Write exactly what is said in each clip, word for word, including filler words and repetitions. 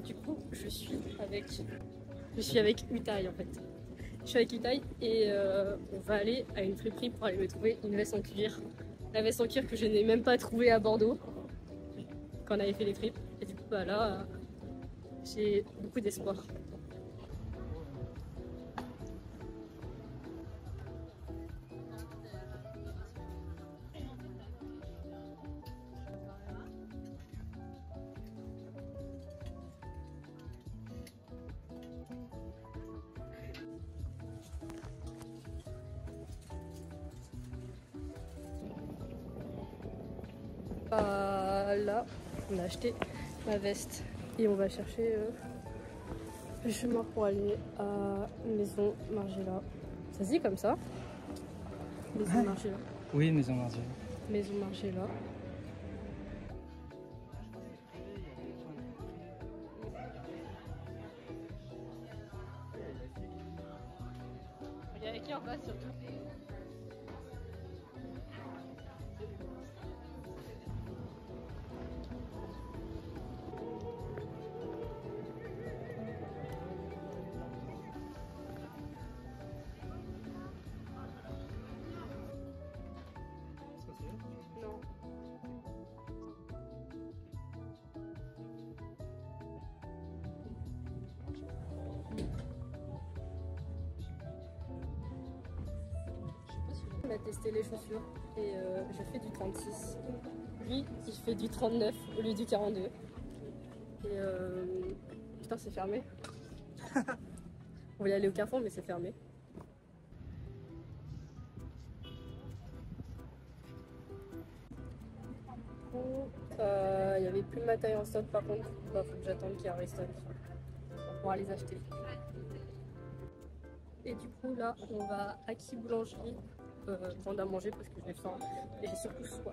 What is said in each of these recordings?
du coup, je suis avec, je suis avec Utaï en fait. Je suis avec Utaï et euh, on va aller à une friperie pour aller me trouver une veste en cuir. La veste en cuir que je n'ai même pas trouvée à Bordeaux quand on avait fait les tripes. Et du coup, bah là, j'ai beaucoup d'espoir. Euh, là, on a acheté ma veste et on va chercher euh, le chemin pour aller à Maison Margiela. Ça se dit comme ça? Maison Margiela. Oui, Maison Margiela. Maison Margiela. Il y a qui en bas surtout? Non. On a testé les chaussures et euh, je fais du trente-six. Lui, il fait du trente-neuf au lieu du quarante-deux. Et euh... putain, c'est fermé. On va y aller au Carrefour, mais c'est fermé. Il euh, n'y avait plus de matériel en stock par contre. Il bah, faut que j'attende qu'il y ait un restock pour pouvoir les acheter. Et du coup, là, on va à qui boulangerie euh, prendre à manger parce que j'ai faim et j'ai surtout soif.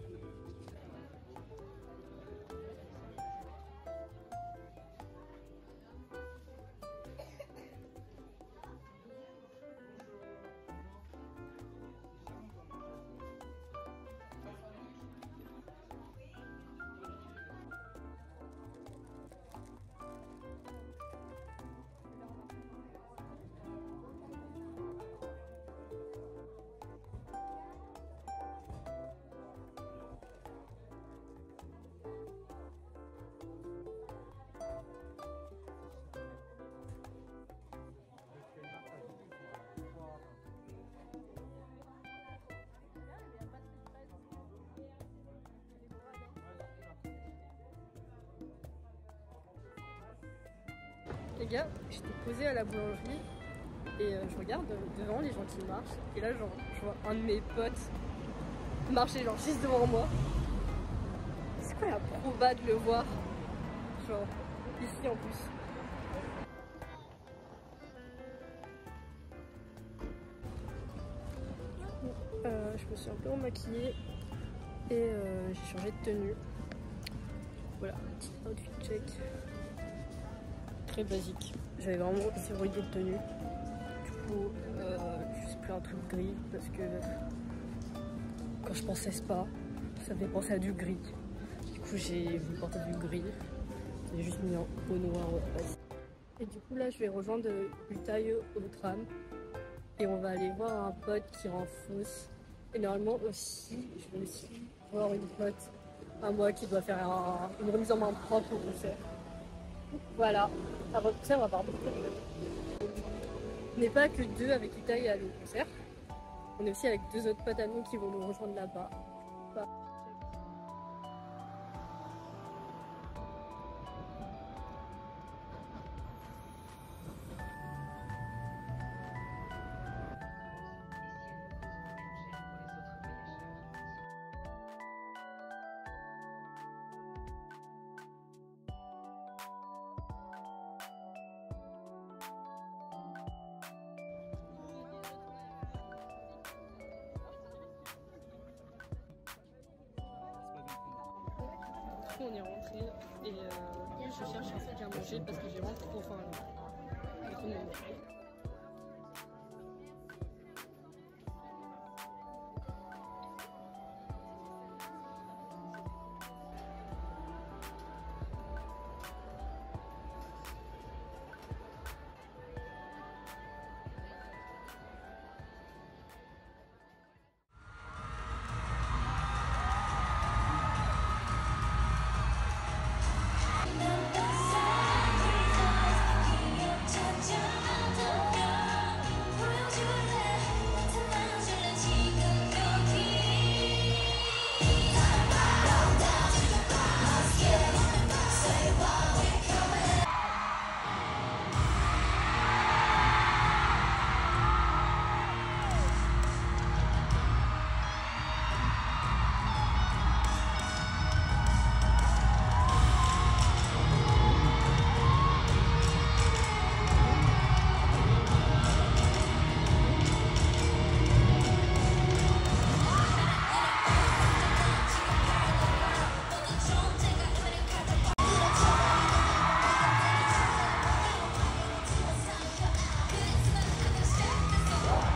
Les gars, j'étais posée à la boulangerie et euh, je regarde devant les gens qui marchent et là genre, je vois un de mes potes marcher genre juste devant moi. C'est quoi la proba de le voir? Genre ici en plus. Euh, je me suis un peu remaquillée et euh, j'ai changé de tenue. Voilà, petit outfit check. Très basique. J'avais vraiment zéro idée de tenue. Du coup, euh, j'ai pris un truc gris parce que quand je pensais spa, ça me fait penser à du gris. Du coup, j'ai voulu porter du gris. J'ai juste mis en peau noire. Et du coup, là, je vais rejoindre Utaï au tram. Et on va aller voir un pote qui rend fausse. Et normalement aussi, je vais aussi voir une pote à moi qui doit faire un, une remise en main propre au concert. Voilà, à votre concert, on va voir beaucoup de choses. On n'est pas que deux avec Utaï à aller au concert. On est aussi avec deux autres potes à nous qui vont nous rejoindre là-bas. On est rentré et euh, je cherche un truc à manger parce que j'ai vraiment trop faim là.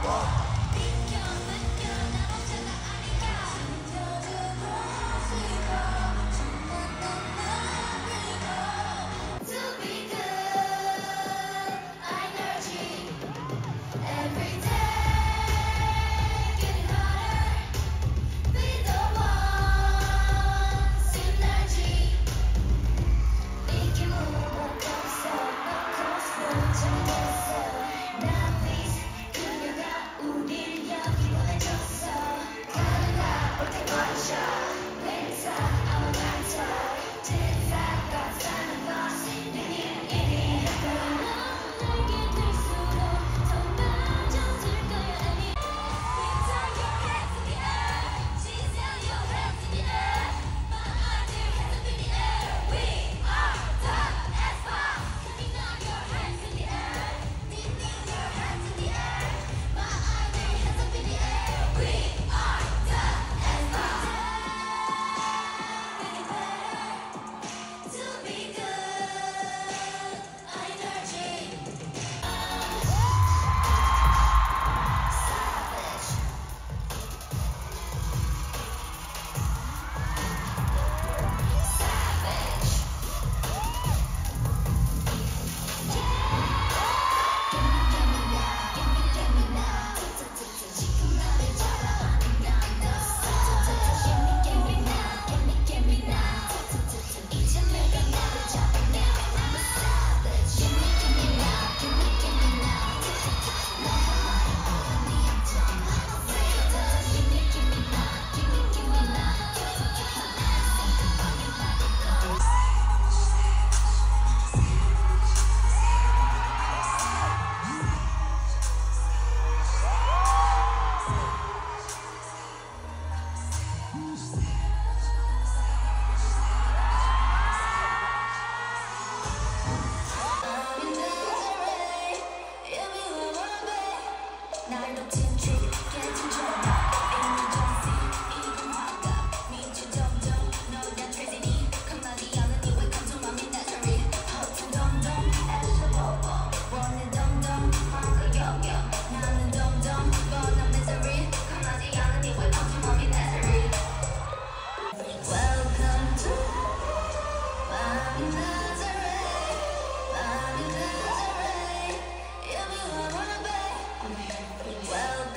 Welcome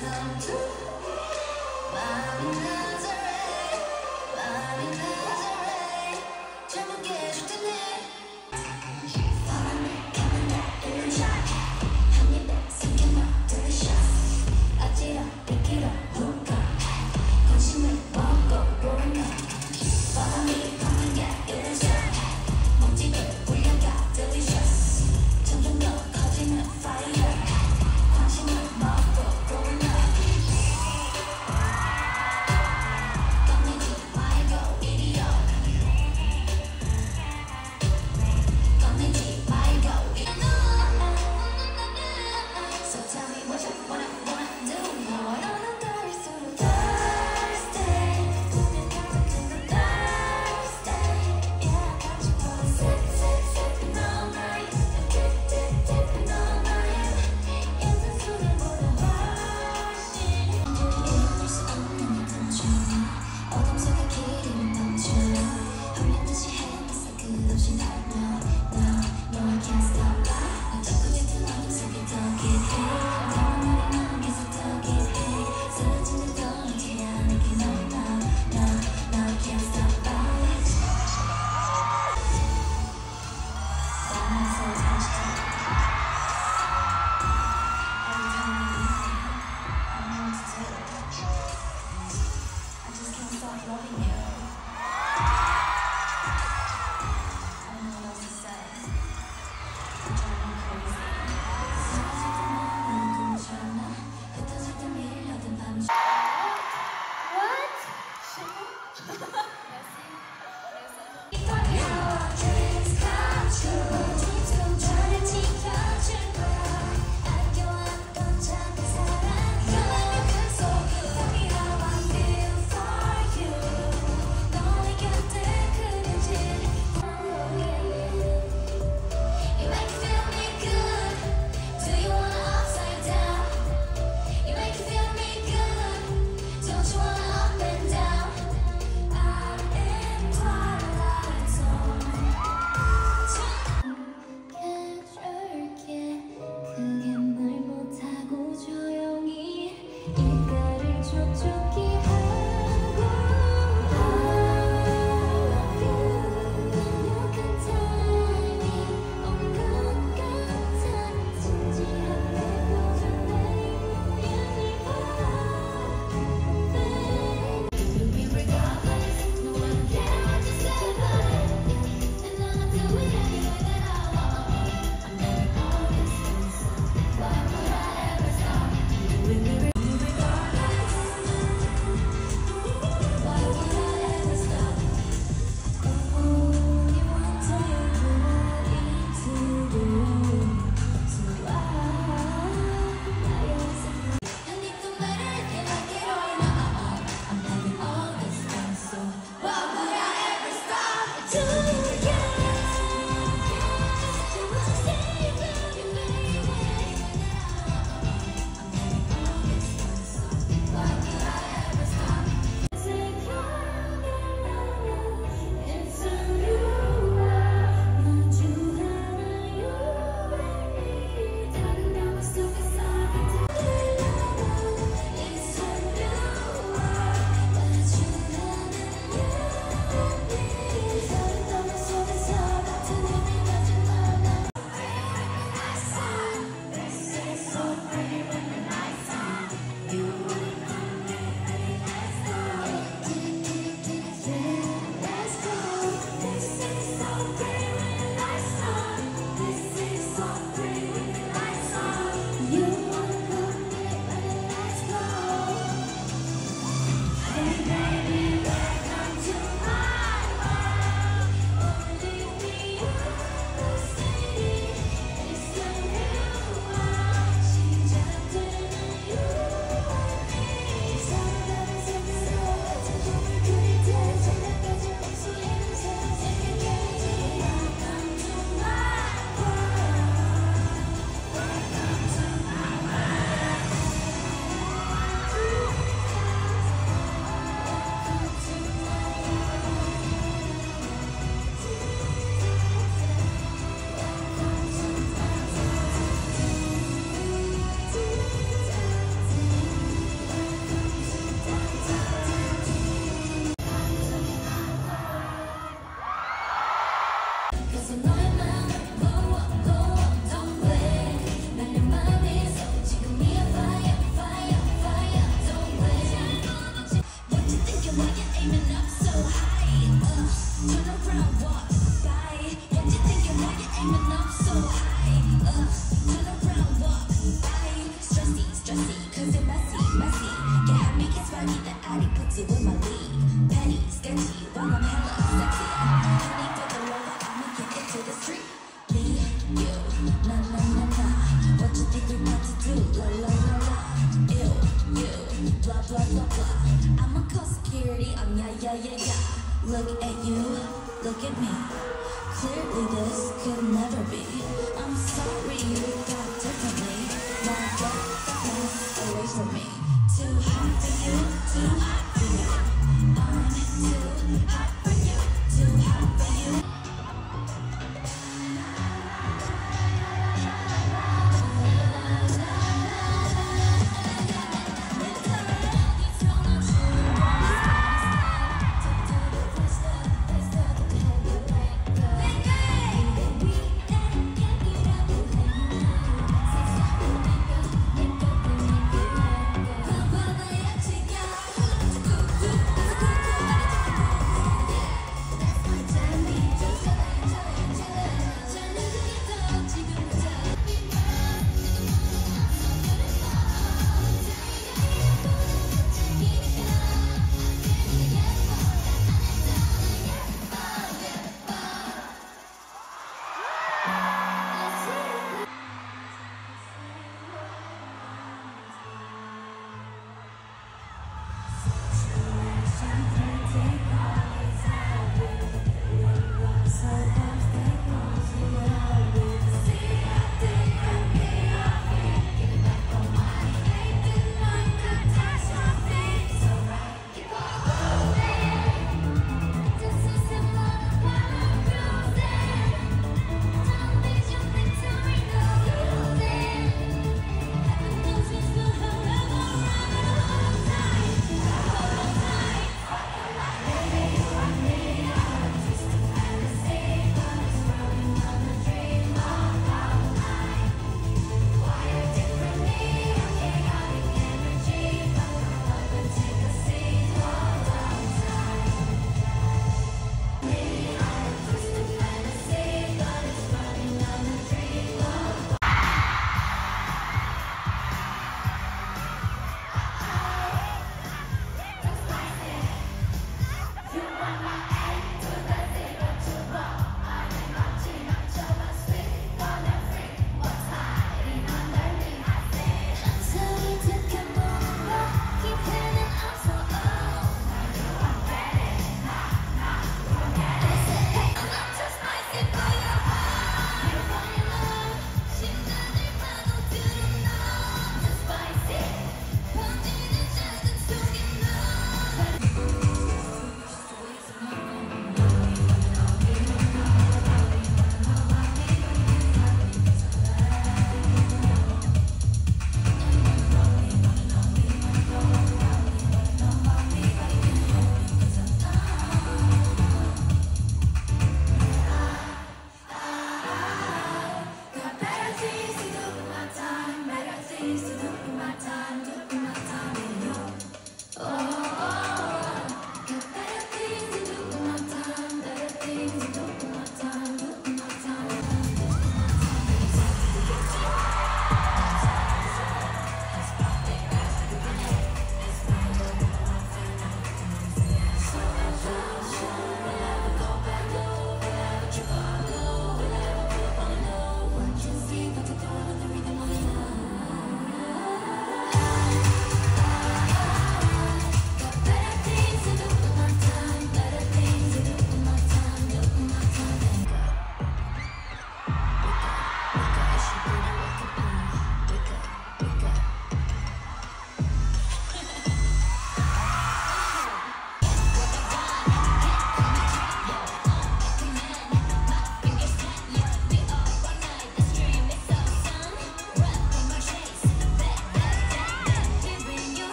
Look at you, look at me. Clearly this could never be. I'm sorry you thought differently. Now get the